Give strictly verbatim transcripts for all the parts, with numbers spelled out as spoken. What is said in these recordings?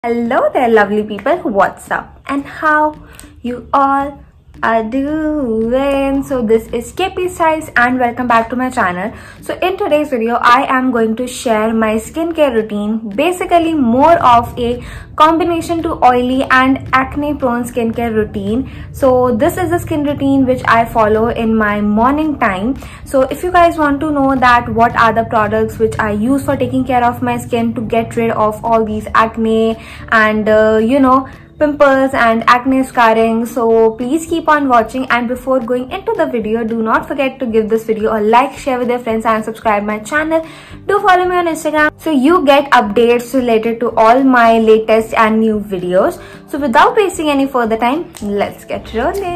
Hello there lovely people, what's up and how you all are doing? So this is K P Styles and welcome back to my channel. So in today's video I am going to share my skincare routine, basically more of a combination to oily and acne prone skincare routine. So this is the skin routine which I follow in my morning time. So if you guys want to know that what are the products which I use for taking care of my skin to get rid of all these acne and uh, you know pimples and acne scarring, so please keep on watching. And before going into the video, do not forget to give this video a like, share with your friends and subscribe my channel. Do follow me on Instagram so you get updates related to all my latest and new videos. So without wasting any further time, let's get rolling.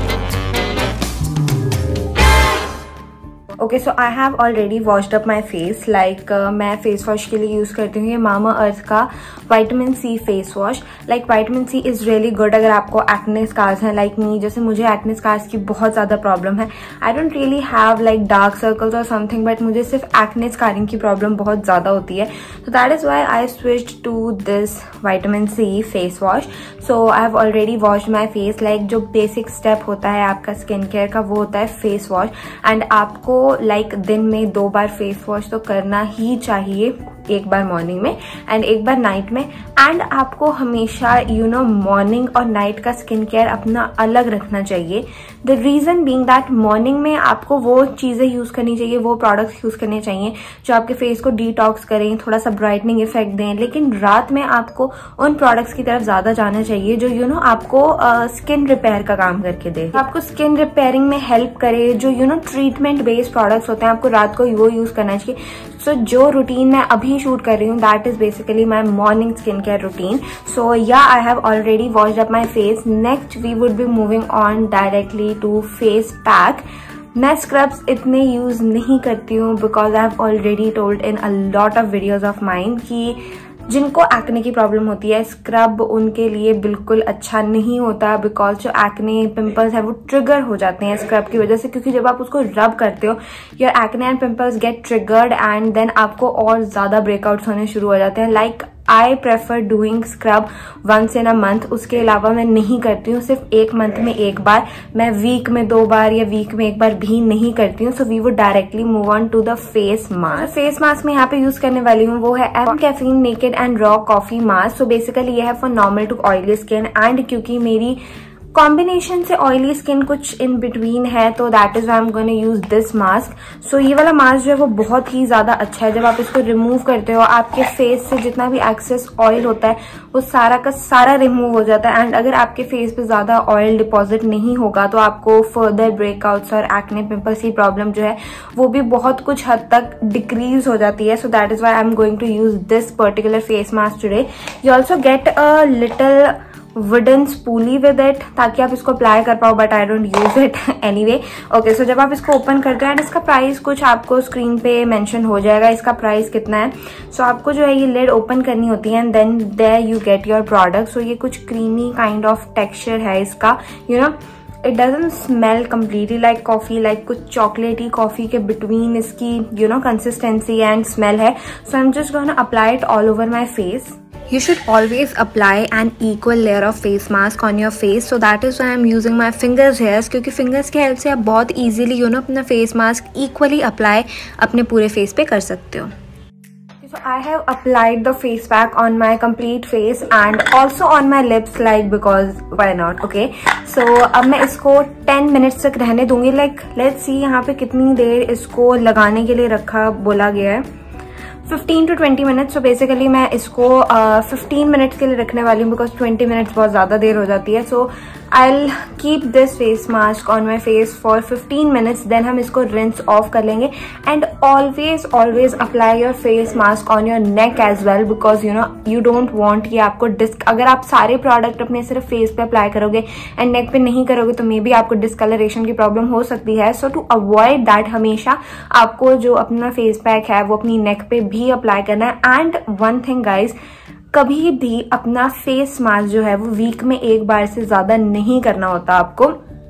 Okay so I have already washed up my face like मैं face wash के लिए use करती हूँ ये Mamaearth का vitamin C face wash. Like vitamin C is really good अगर आपको acne scars हैं लाइक मी, जैसे मुझे एक्ने स्कार्स की बहुत ज्यादा प्रॉब्लम है. I don't really have like dark circles और समथिंग, बट मुझे सिर्फ एक्ने स्कारिंग की प्रॉब्लम बहुत ज्यादा होती है. So that is why I switched to this vitamin C face wash. So I have already washed my face. Like जो basic step होता है आपका स्किन केयर का वो होता है फेस वॉश. एंड आपको लाइक like, दिन में दो बार फेस वॉश तो करना ही चाहिए, एक बार मॉर्निंग में एंड एक बार नाइट में. एंड आपको हमेशा यू नो मॉर्निंग और नाइट का स्किन केयर अपना अलग रखना चाहिए. The reason being that morning में आपको वो चीजें यूज करनी चाहिए, वो प्रोडक्ट्स यूज करने चाहिए जो आपके फेस को डिटॉक्स करें, थोड़ा सा ब्राइटनिंग इफेक्ट दें. लेकिन रात में आपको उन प्रोडक्ट्स की तरफ ज्यादा जाना चाहिए जो यू नो आपको स्किन रिपेयर का काम करके दे, आपको स्किन रिपेयरिंग में हेल्प करे. जो you know treatment based products होते हैं आपको रात को वो यूज करना चाहिए. सो so, जो रूटीन मैं अभी शूट कर रही हूँ that is basically my morning skin care routine. So yeah I have already washed up my face. Next we would be moving on directly to face pack. मैं scrubs इतने use नहीं करती हूँ because I have already told in a lot of videos of mine कि जिनको acne की problem होती है स्क्रब उनके लिए बिल्कुल अच्छा नहीं होता, बिकॉज जो एक्ने पिंपल्स है वो ट्रिगर हो जाते हैं स्क्रब की वजह से. क्योंकि जब आप उसको रब करते हो your acne and pimples get triggered and then आपको और ज्यादा ब्रेकआउट्स होने शुरू हो जाते हैं. Like I prefer doing scrub once in a month. उसके अलावा मैं नहीं करती हूँ, सिर्फ एक मंथ में एक बार. मैं वीक में दो बार या वीक में एक बार भी नहीं करती हूँ. So we would directly move on to the face mask. Face mask में यहाँ पे यूज करने वाली हूँ वो है M caffeine naked and raw coffee mask. So basically ये है for normal to oily skin. And क्योंकि मेरी कॉम्बिनेशन से ऑयली स्किन कुछ इन बिटवीन है तो that is I am gonna use this mask. So ये वाला मास्क जो है वो बहुत ही ज्यादा अच्छा है. जब आप इसको रिमूव करते हो आपके फेस से जितना भी एक्सेस ऑयल होता है वो सारा का सारा रिमूव हो जाता है. एंड अगर आपके फेस पे ज्यादा ऑयल डिपॉजिट नहीं होगा तो आपको फर्दर ब्रेकआउट्स और एक्ने पिंपल्स की प्रॉब्लम जो है वो भी बहुत कुछ हद तक डिक्रीज हो जाती है. So that is why I am going to use this particular face mask today. You also get a little wooden spoolie with it ताकि आप इसको अप्लाई कर पाओ, but I don't use it anyway. Okay so जब आप इसको open करते हैं एंड इसका प्राइस कुछ आपको स्क्रीन पे मेंशन हो जाएगा इसका प्राइस कितना है. सो so, आपको जो है ये लिड ओपन करनी होती है and then there you get your product. So ये कुछ क्रीमी काइंड ऑफ टेक्सचर है इसका. You know it doesn't smell completely like coffee, like कुछ चॉकलेटी कॉफी के बिटवीन इसकी you know consistency and smell है. So I am just gonna apply it all over my face. You should always apply an equal layer of face mask on your face. So that is why I'm using my fingers here. क्योंकि fingers की help से आप बहुत easily you know अपना face mask equally apply अपने पूरे face पे कर सकते हो. So I have applied the face pack on my complete face and also on my lips like because why not, okay? So अब मैं इसको टेन मिनट्स तक रहने दूंगी. Like let's see यहाँ पे कितनी देर इसको लगाने के लिए रखा बोला गया है. Fifteen to twenty minutes. So basically मैं इसको फिफ्टीन uh, मिनट्स के लिए रखने वाली हूँ बिकॉज ट्वेंटी मिनट्स बहुत ज्यादा देर हो जाती है. So I will keep this face mask on my face for fifteen minutes. Then हम इसको रिंस ऑफ कर लेंगे. And always always apply your face mask on your neck as well because you know you don't want कि आपको disc, अगर आप सारे product अपने सिर्फ फेस पे अप्लाई करोगे एंड नेक पे नहीं करोगे तो मे बी आपको डिस्कलरेशन की प्रॉब्लम हो सकती है. सो टू अवॉइड दैट हमेशा आपको जो अपना फेस पैक है वो अपनी नेक पे भी अप्लाई करना है. एंड वन थिंग गाइज, कभी भी अपना फेस मास्क जो है वो वीक में एक बार से ज्यादा नहीं करना होता आपको.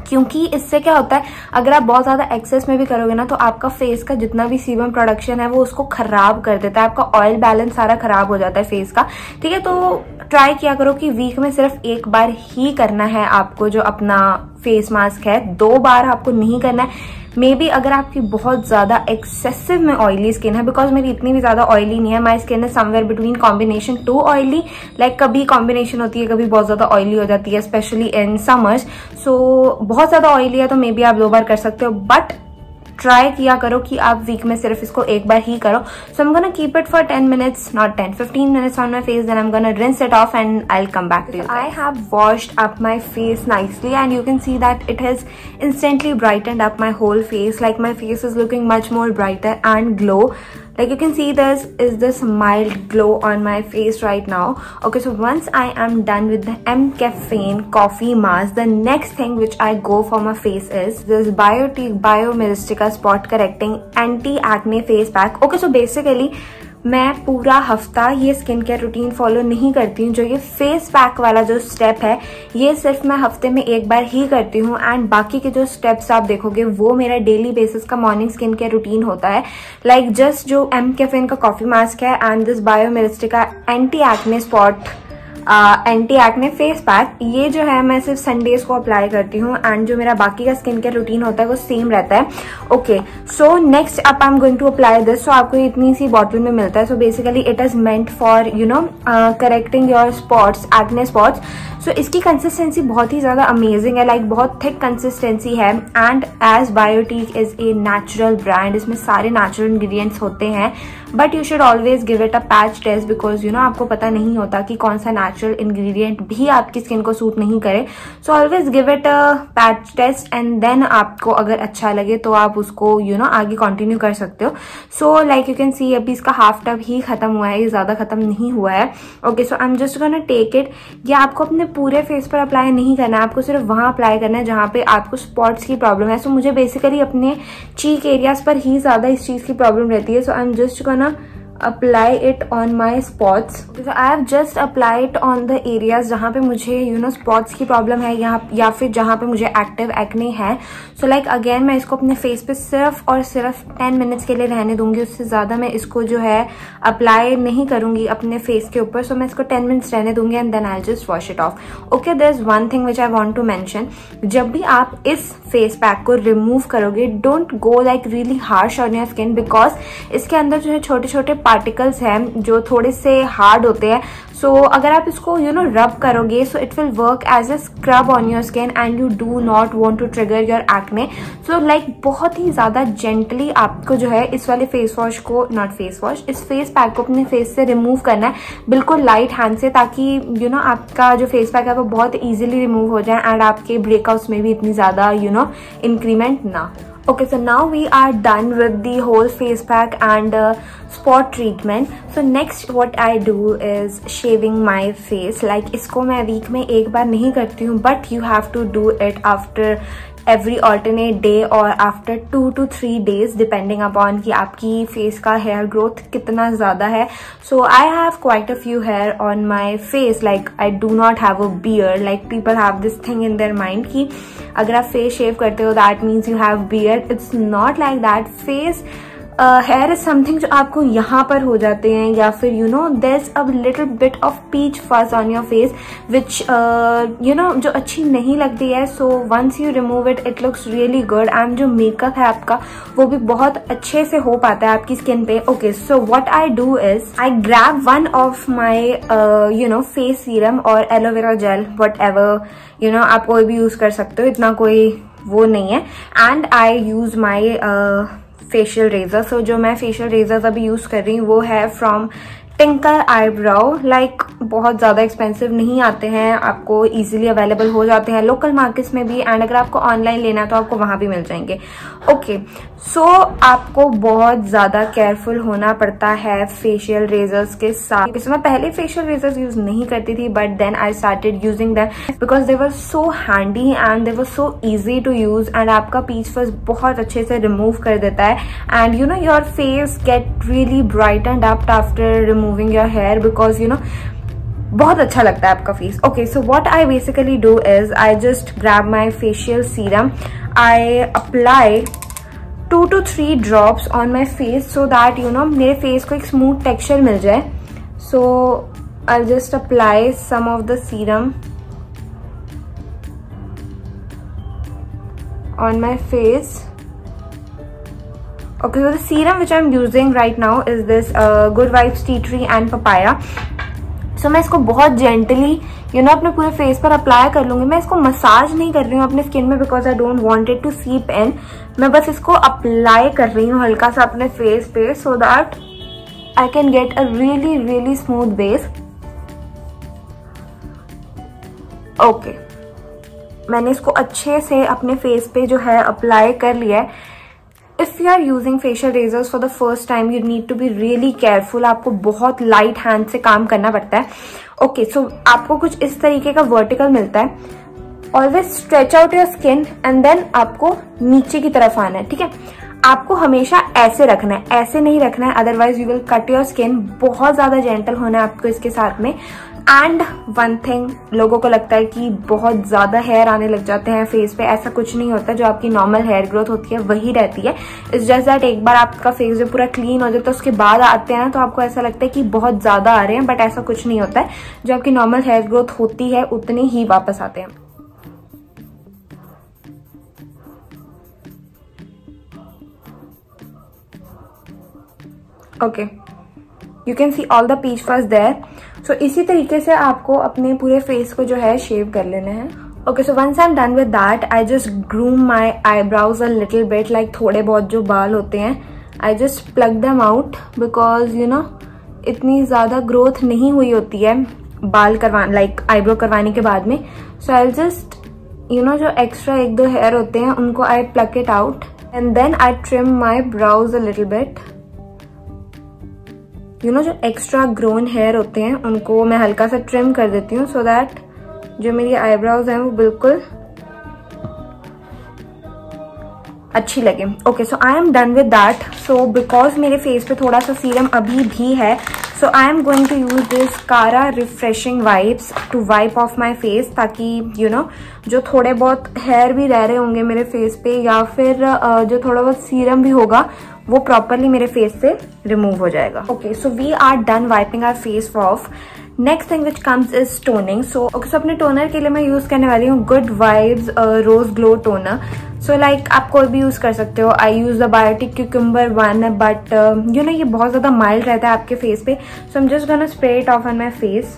क्योंकि इससे क्या होता है, अगर आप बहुत ज्यादा एक्सेस में भी करोगे ना तो आपका फेस का जितना भी सीबम प्रोडक्शन है वो उसको खराब कर देता है, आपका ऑयल बैलेंस सारा खराब हो जाता है फेस का, ठीक है। तो ट्राई किया करो कि वीक में सिर्फ एक बार ही करना है आपको जो अपना फेस मास्क है, दो बार आपको नहीं करना है। मे बी अगर आपकी बहुत ज्यादा एक्सेसिव में ऑयली स्किन है, बिकॉज मेरी इतनी भी ज्यादा ऑयली नहीं है, my skin is somewhere between combination to oily, like कभी कॉम्बिनेशन होती है, कभी बहुत ज्यादा ऑयली हो जाती है, स्पेशली इन समर्स। सो बहुत ज्यादा ऑयली है तो मे बी आप दो बार कर सकते हो, बट ट्राई किया करो कि आप वीक में सिर्फ इसको एक बार ही करो। So I am gonna keep it for ten minutes, not ten, fifteen minutes on my face, then I am gonna rinse it off and I'll come back to you. I have washed up my face nicely and you can see that it has instantly brightened up my whole face. Like my face is looking much more brighter and glow. Like you can see this is this mild glow on my face right now. Okay, so once I am done with the M Caffeine coffee mask, the next thing which I go for my face is this Biotique Bio Mystica Spot Correcting Anti Acne Face Pack. Okay, so basically मैं पूरा हफ्ता ये skin care routine follow नहीं करती हूँ। जो ये face pack वाला जो स्टेप है ये सिर्फ मैं हफ्ते में एक बार ही करती हूँ, एंड बाकी के जो स्टेप्स आप देखोगे वो मेरा डेली बेसिस का मॉर्निंग स्किन केयर रूटीन होता है। लाइक जस्ट जो एम कैफेन का कॉफी मास्क है and this bio mystica anti acne spot anti acne face pack, ये जो है मैं सिर्फ संडेज को अप्लाई करती हूँ, एंड जो मेरा बाकी का स्किन केयर रूटीन होता है वो सेम रहता है। Okay, so next up I am going to apply this. So आपको इतनी सी बॉटल में मिलता है। So basically it is meant for you know correcting your spots, acne spots. So इसकी कंसिस्टेंसी बहुत ही ज्यादा अमेजिंग है, लाइक like, बहुत थिक कंसिस्टेंसी है, and as Biotique is a natural brand, इसमें सारे नेचुरल इंग्रेडिएंट्स होते हैं, but you should always give it a patch test, because you know आपको पता नहीं होता कि कौन सा नेचुरल इंग्रेडिएंट भी आपकी स्किन को सूट नहीं करे। So always give it a patch test and then आपको अगर अच्छा लगे तो आप उसको यू you नो know, आगे कंटिन्यू कर सकते हो। So like you can see अभी इसका हाफ टब ही खत्म हुआ है, ये ज्यादा खत्म नहीं हुआ है। Okay, so I am just gonna take it. ये आपको अपने पूरे फेस पर अप्लाई नहीं करना है, आपको सिर्फ वहां अप्लाई करना है जहां पे आपको स्पॉट्स की प्रॉब्लम है। सो so, मुझे बेसिकली अपने चीक एरियाज पर ही ज्यादा इस चीज की प्रॉब्लम रहती है। So I am just gonna apply it on my spots. So I have just applied on the areas जहाँ पे मुझे you know spots की प्रॉब्लम है या या फिर जहाँ पे मुझे एक्टिव एक्ने है। सो लाइक अगेन मैं इसको अपने फेस पे सिर्फ और सिर्फ टेन मिनट्स के लिए रहने दूंगी, उससे ज्यादा मैं इसको जो है अप्लाई नहीं करूंगी अपने फेस के ऊपर। सो so, मैं इसको टेन मिनट्स रहने दूंगी and then I just wash it off. Okay, there is one thing which I want to mention, जब भी आप इस फेस पैक को रिमूव करोगे don't go like really harsh on your skin, because इसके अंदर जो है छोटे छोटे पार्टिकल्स हैं जो थोड़े से हार्ड होते हैं। सो so, अगर आप इसको यू नो रब करोगे so it will work as a scrub on your skin and you do not want to trigger your acne. So like बहुत ही ज्यादा जेंटली आपको जो है इस वाले फेस वॉश को, नॉट फेस वॉश, इस फेस पैक को अपने फेस से रिमूव करना है बिल्कुल लाइट हैंड से, ताकि यू you नो know, आपका जो फेस पैक है वो बहुत इजीली रिमूव हो जाए एंड आपके ब्रेकआउट्स में भी इतनी ज्यादा यू नो इंक्रीमेंट ना। Okay, so now we are done with the whole face pack and uh, spot treatment. So next what I do is shaving my face. Like इसको मैं वीक में एक बार नहीं करती हूँ, but you have to do it after every alternate day or after two to three days depending upon कि आपकी face का हेयर ग्रोथ कितना ज्यादा है। So I have quite a few hair on my face, like I do not have a beard. Like people have this thing in their mind कि अगर आप face शेव करते हो that means you have beard. It's not like that. Face hair is something जो आपको यहाँ पर हो जाते हैं, या फिर you know there is a little bit of peach fuzz on your face which you know जो अच्छी नहीं लगती है। So once you remove it it looks really good and जो मेकअप है आपका वो भी बहुत अच्छे से हो पाता है आपकी स्किन पे। Okay, so what I do is I grab one of my you know face serum और एलोवेरा जेल, वट एवर यू नो आप कोई भी यूज कर सकते हो, इतना कोई वो नहीं है। And I use my facial razor. So जो मैं फेशियल रेजर्स अभी यूज कर रही हूँ वो है फ्रॉम टिंकर आईब्राउ। लाइक बहुत ज्यादा एक्सपेंसिव नहीं आते हैं, आपको इजीली अवेलेबल हो जाते हैं लोकल मार्केट्स में भी, एंड अगर आपको ऑनलाइन लेना है तो आपको वहां भी मिल जाएंगे। ओके, सो आपको बहुत ज्यादा केयरफुल होना पड़ता है फेशियल रेजर्स के साथ। इसमें मैं पहले फेशियल रेजर्स यूज नहीं करती थी, but then I started using them because they were so handy and they were so easy to use, and आपका पीच फज बहुत अच्छे से रिमूव कर देता है and you know your face get really brightened up after removing your hair, because you know बहुत अच्छा लगता है आपका face. Okay, so what I basically do is I just grab my facial serum, I apply to to three drops on my face so that you know मेरे face को एक smooth texture मिल जाए। So I just apply some of the serum on my face. Okay, so the serum which I'm using right now is this uh, Good Vibes Tea Tree and Papaya. So मैं इसको बहुत gently you know अपने पूरे face पर apply कर लूंगी। मैं इसको मसाज नहीं कर रही हूँ अपने स्किन में because I don't want it to seep in. मैं बस इसको अप्लाई कर रही हूँ हल्का सा अपने फेस पे so that I can get a really really smooth base. Okay, मैंने इसको अच्छे से अपने फेस पे जो है अप्लाई कर लिया है। If you are using facial razors for the first time you need to be really careful. आपको बहुत लाइट हैंड से काम करना पड़ता है। ओके, सो आपको कुछ इस तरीके का वर्टिकल मिलता है। Always stretch out your skin and then आपको नीचे की तरफ आना है, ठीक है। आपको हमेशा ऐसे रखना है, ऐसे नहीं रखना है, otherwise you will cut your skin. बहुत ज्यादा जेंटल होना है आपको इसके साथ में। एंड वन थिंग, लोगों को लगता है कि बहुत ज्यादा हेयर आने लग जाते हैं फेस पे। ऐसा कुछ नहीं होता। जो आपकी नॉर्मल हेयर ग्रोथ होती है वही रहती है। इट्स जस्ट दैट एक बार आपका फेस जो पूरा क्लीन हो जाता है उसके बाद आते हैं तो आपको ऐसा लगता है कि बहुत ज्यादा आ रहे हैं, बट ऐसा कुछ नहीं होता है। जो आपकी नॉर्मल हेयर ग्रोथ होती है उतनी ही वापस आते हैं। Okay, you can see all the peach first there. So इसी तरीके से आपको अपने पूरे फेस को जो है शेव कर लेना है। Okay, so once I am done with that I just groom my eyebrows a little bit, like थोड़े बहुत जो बाल होते हैं I just pluck them out because you know इतनी ज्यादा ग्रोथ नहीं हुई होती है बाल करवा लाइक आईब्रो करवाने के बाद में। So I just you know जो एक्स्ट्रा एक दो हेयर होते हैं उनको I pluck it out and then I trim my brows a little bit. You know जो एक्स्ट्रा ग्रोन हेयर होते हैं उनको मैं हल्का सा ट्रिम कर देती हूँ सो दैट जो मेरी आईब्राउज हैं वो बिल्कुल अच्छी लगे। Okay, so I am done with that. So because मेरे फेस पे थोड़ा सा सीरम अभी भी है so I am going to use this Kara refreshing wipes to wipe off my face, ताकि यू you नो know, जो थोड़े बहुत हेयर भी रह रहे होंगे मेरे फेस पे या फिर uh, जो थोड़ा बहुत सीरम भी होगा वो प्रॉपरली मेरे फेस से रिमूव हो जाएगा। Okay, so we are done wiping our face off. Next thing which comes is toning. So okay, so अपने टोनर के लिए मैं यूज करने वाली हूँ good vibes rose glow toner. So like आप कोई भी यूज कर सकते हो। I use the Biotique cucumber one, but you know ये बहुत ज्यादा माइल्ड रहता है आपके फेस पे। So I am just gonna spray it of on my face.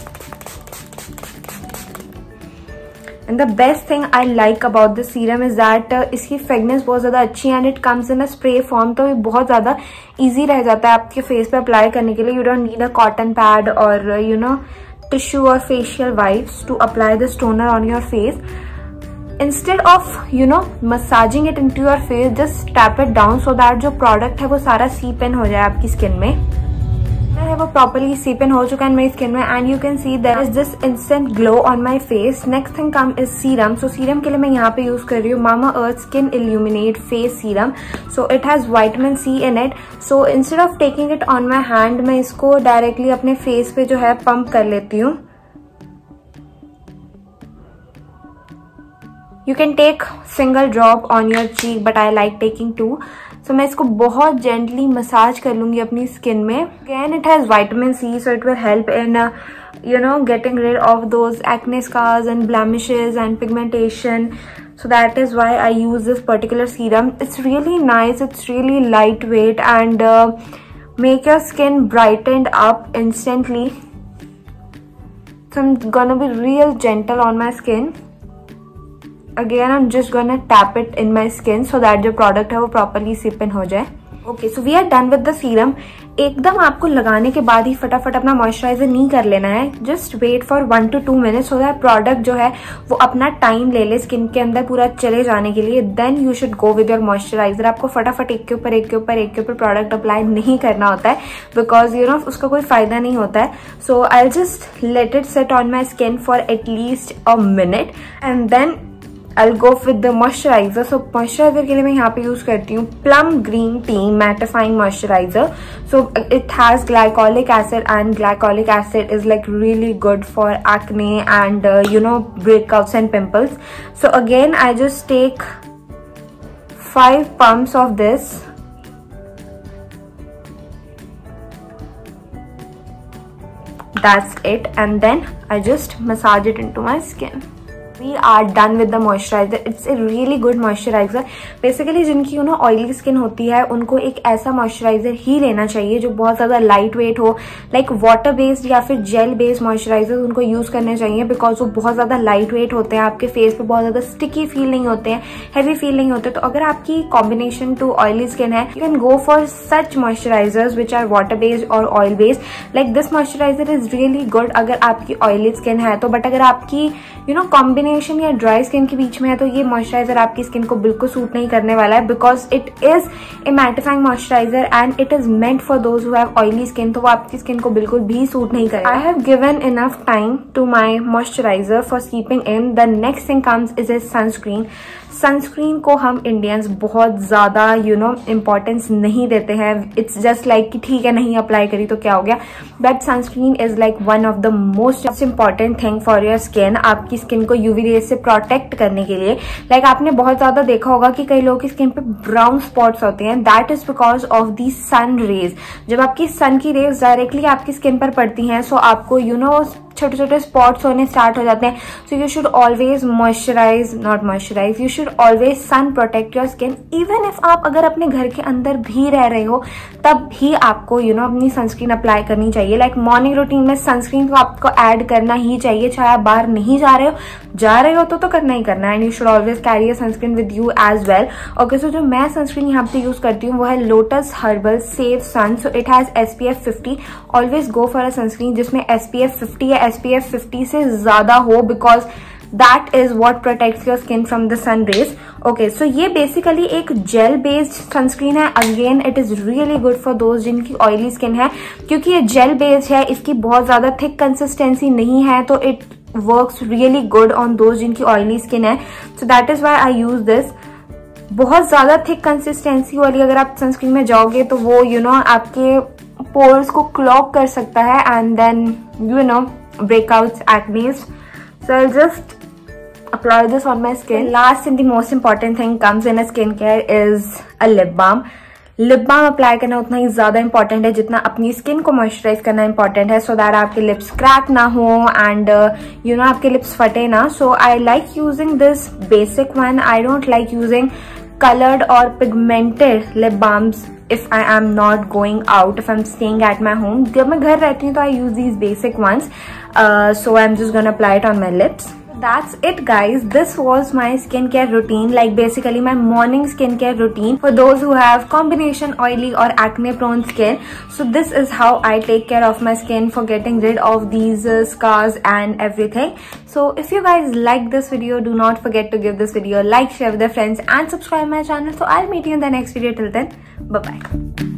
And the best thing I like about this serum is that इसकी fragrance बहुत ज्यादा अच्छी है and it comes in a spray form, तो ये बहुत ज्यादा इजी रह जाता है आपके फेस पे अप्लाई करने के लिए। You don't need a cotton pad और यू नो टिश्यू और facial wipes to apply this toner on your face. Instead of you know massaging it into your face, just tap it down so that जो product है वो सारा सीप इन हो जाए आपकी स्किन में। है वो प्रॉपरली सीप इन हो चुका है मेरी स्किन में and you can see there is this instant glow on my face. Next thing come is serum. So serum के लिए मैं यहाँ पे यूज कर रही हूँ Mamaearth skin illuminate face serum. So it has vitamin C in it. So instead of taking it on my hand मैं इसको डायरेक्टली अपने फेस पे जो है पंप कर लेती हूँ। You can take single drop on your cheek but I like taking two. So मैं इसको बहुत जेंटली मसाज कर लूंगी अपनी स्किन में। Again it has vitamin C so it will help in you know getting rid of those acne scars and blemishes and pigmentation. So that is why I use this particular serum. It's really nice, it's really lightweight and uh, make your skin brightened up instantly. So I'm gonna be real gentle on my skin. Again I'm just gonna tap it in my skin so that जो product है वो properly sip in हो जाए. Okay, so we are done with the serum. एकदम आपको लगाने के बाद ही फटाफट अपना मॉइस्चराइजर नहीं कर लेना है. Just wait for one to two minutes so that product जो है वो अपना टाइम ले ले स्किन के अंदर पूरा चले जाने के लिए. Then you should go with your moisturizer. आपको फटाफट एक के ऊपर एक के ऊपर एक के ऊपर प्रोडक्ट अप्लाई नहीं करना होता है बिकॉज यू नो उसका कोई फायदा नहीं होता है. So I just let it set on my skin for at least a minute and then I'll go with the moisturizer. So moisturizer के लिए मैं यहाँ पे यूज करती हूँ Plum Green Tea Mattifying Moisturizer. So it has glycolic acid and glycolic acid is like really good for acne and uh, you know breakouts and pimples. So again I just take five pumps of this. That's it, and then I just massage it into my skin. We are done with the moisturizer. It's a really good moisturizer. Basically जिनकी you know oily skin होती है उनको एक ऐसा moisturiser ही लेना चाहिए जो बहुत ज़्यादा लाइट वेट हो, लाइक वाटर बेस्ड या फिर जेल बेस्ड मॉइस्चराइजर उनको यूज़ करने चाहिए, बिकॉज वो बहुत ज़्यादा लाइट वेट होते हैं, आपके फेस पे बहुत ज़्यादा स्टिकी फील नहीं होते हैं, हैवी फील नहीं होते. तो अगर आपकी कॉम्बिनेशन टू ऑयली स्किन है, you can go for such moisturizers which are water based और oil based. Like this moisturizer is really good अगर आपकी ऑयली स्किन है तो, बट अगर आपकी यू नो कॉम्बिनेशन या ड्राई स्किन के बीच में है तो ये मॉइस्चराइजर आपकी स्किन को बिल्कुल सूट नहीं करने वाला है, because it is a mattifying moisturizer and it is meant for those who have oily skin. तो वो आपकी स्किन को बिल्कुल भी सूट नहीं करेगा. I have given enough time to my moisturizer for keeping in. The next thing comes is a sunscreen. Sunscreen को हम इंडियंस बहुत ज्यादा यू नो इम्पोर्टेंस नहीं देते हैं. इट्स जस्ट लाइक कि ठीक है नहीं अप्लाई करी तो क्या हो गया, but sunscreen is like one of the most important thing for your skin. आपकी स्किन को यूवी रेज से प्रोटेक्ट करने के लिए. लाइक like आपने बहुत ज्यादा देखा होगा कि कई लोगों की स्किन पे ब्राउन स्पॉट्स होते हैं. That is because of the sun rays. जब आपकी सन की रेज डायरेक्टली आपकी स्किन पर पड़ती हैं सो आपको यू नो छोटे छोटे स्पॉट्स होने स्टार्ट हो जाते हैं. So you should always moisturize, not moisturize, you should always sun protect your skin. Even if आप अगर अपने घर के अंदर भी रह रहे हो तब भी आपको यू नो अपनी सनस्क्रीन अप्लाई करनी चाहिए. लाइक मॉर्निंग रूटीन में सनस्क्रीन को आपको ऐड करना ही चाहिए, चाहे आप बाहर नहीं जा रहे हो, जा रहे हो तो तो करना ही करना है. And you should always carry a sunscreen with you as well. Okay, so जो मैं सनस्क्रीन यहाँ पे यूज करती हूँ वो है Lotus Herbal safe sun. So it has S P F fifty. Always go for a sunscreen जिसमें एस पी एफ फिफ्टी या एस पी एफ फिफ्टी से ज्यादा हो, because that is what protects your skin from the sun rays. Okay, so ये basically एक gel based sunscreen है. Again it is really good for those जिनकी oily skin है, क्योंकि ये जेल बेस्ड है, इसकी बहुत ज्यादा थिक कंसिस्टेंसी नहीं है, तो it works really good on those जिनकी ऑयली स्किन है. So that is why I use this. बहुत ज्यादा थिक कंसिस्टेंसी वाली अगर आप सनस्क्रीन में जाओगे तो वो यू you नो know, आपके पोर्स को क्लॉग कर सकता है and then you know breakouts, acne. So I'll just apply this on my skin. Last and the most important thing comes in a skincare is a lip balm. Lip balm apply करना उतना ही ज्यादा important है जितना अपनी skin को moisturise करना important है, so that आपके लिप्स क्रैक ना हो एंड यू नो आपके लिप्स फटे ना. So I like using this basic one. I don't like using colored or pigmented lip balms if I am not going out, if I'm staying at my home. जब मैं घर रहती हूँ तो I use these basic ones. Uh, so I'm just gonna apply it on my lips. That's it guys. This was my skincare routine, like basically my morning skincare routine for those who have combination oily or acne prone skin. So this is how I take care of my skin for getting rid of these uh, scars and everything. So if you guys like this video, do not forget to give this video a like, share with your friends and subscribe my channel. So I'll meet you in the next video. Till then, bye bye.